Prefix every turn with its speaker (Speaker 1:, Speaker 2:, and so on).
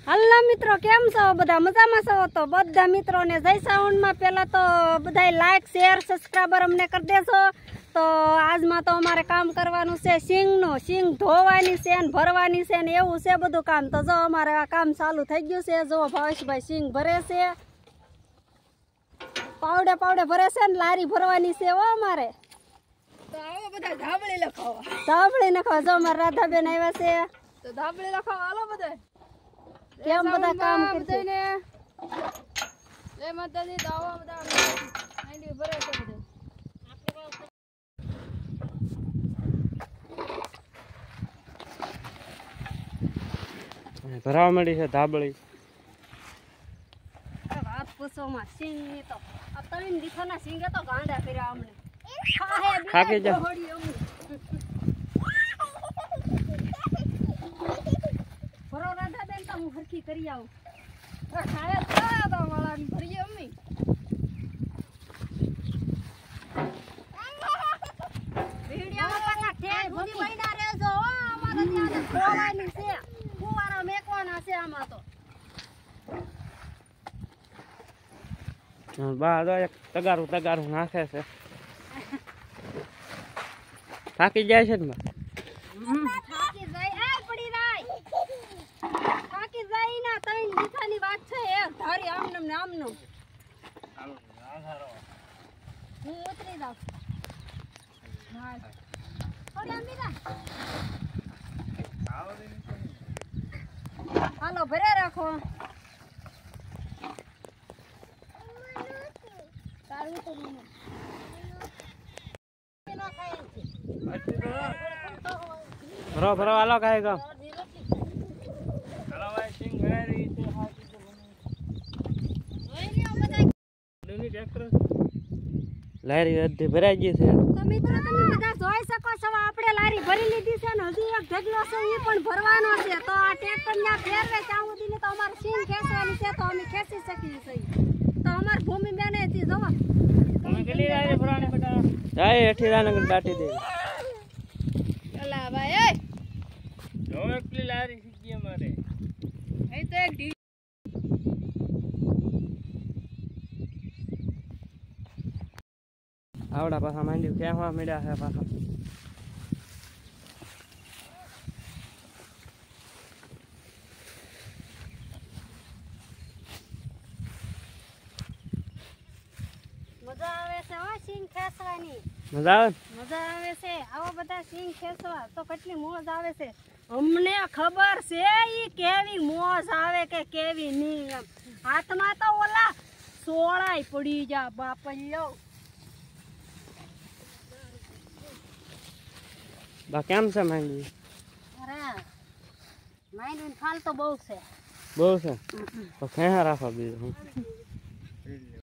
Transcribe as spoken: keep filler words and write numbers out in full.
Speaker 1: Hello મિત્રો, કેમ છો? બધા મજામાં છો? તો બધા મિત્રોને જય સાઉન્ડમાં પહેલા તો બધાય લાઈક શેર સબસ્ક્રાઈબર અમને કરી દેજો. તો આજમાં તો અમારે કામ કરવાનું છે સિંગનું. સિંગ ધોવાની છે ને ભરવાની છે ને એવું છે બધું કામ. તો જો અમારે આ કામ ચાલુ થઈ ગયું છે. જો ભાવેશભાઈ સિંગ ભરે છે, પાવડે પાવડે ભરે છે ને લારી ભરવાની છે હો અમારે.
Speaker 2: તો આવો બધા ધાબળી લખાવા.
Speaker 1: ધાબળી નખાવા. જો અમારે રાધાબેન આવ્યા છે.
Speaker 2: તો ધાબળી લખાવા હાલો બધા.
Speaker 1: કેમ બધા કામ કરશે
Speaker 2: ને જય માતાજી. દાવો બધા આંડી ભરે છે બધે.
Speaker 3: ભરાવા માંડી છે ધાબળી.
Speaker 1: વાત પૂછો માં સિંગ ની તો આ તળીન દીખાના સિંગે તો ગાંડા કર્યા અમને.
Speaker 3: થાકી જા.
Speaker 1: ભરો રાધા બેન તો હું હરખી કરી આવું.
Speaker 2: ખાયા તા તા વાળાની ભરીએ અમ્મી.
Speaker 1: વિડિયોમાં પાછા ઠેર સુધી બઈના રહેજો હો. અમારે ત્યાં ખોવાની છે, ફુવારા મેકવાના છે આમાં તો.
Speaker 3: બા તો એક તગારું તગારું નાખે છે. થાકી જાય છે ને બા.
Speaker 1: થાકી જાય એ પડી રાય. થાકી જાય ના તઈન દીખાની વાત છે. એ ધારી આમનમ ને આમનું. હું ઉતરી જાઉં. હા થોડી આમ દીધા. હાલો ભરે રાખો. તારું તો મને
Speaker 3: ભરો ભરો હાલો કાંઈ કામ. લારી અડધી ભરાઈ ગઈ છે.
Speaker 1: તો મિત્રો તમે બધા જોઈ શકો છો આપણે લારી ભરી લીધી છે ને હજી એક ઢગલો છે એ પણ ભરવાનો છે. તો આ ટ્રેક્ટર ના ફેરવે ત્યાં સુધીને તો અમારે સીન ખેંચવાની છે તો અમે ખેંચી શકીએ છીએ. તો અમારી ભૂમિ બેને હતી જોવો
Speaker 3: તમે કેટલી લારી ભરવાની બેટા? જાય હેઠી રાને દાટી દે.
Speaker 2: અલા ભાઈ એ
Speaker 3: જો એકલી લારી સીધી અમારે.
Speaker 2: એ તો એક ઢી
Speaker 3: આવડા પાછા માંડ્યું ક્યાં મળ્યા છે પાછા.
Speaker 1: મજા આવે છે હો સિંગ ખેંચવાની.
Speaker 3: મજા આવે
Speaker 1: મજા આવે છે. આવો બધા સિંગ ખેંચવા તો કેટલી મોજ આવે છે. અમને ખબર છે ઈ કેવી મોજ આવે કે કેવી નહીં. એમ હાથમાં તો ઓલા સોળાય પડી જા બાપલ્યો.
Speaker 3: બા કેમ છે માંડવી?
Speaker 1: અરે માઇન્ડ ફાલ તો બહુ છે.
Speaker 3: બહુ છે તો ક્યાં રાખવા બીજું હું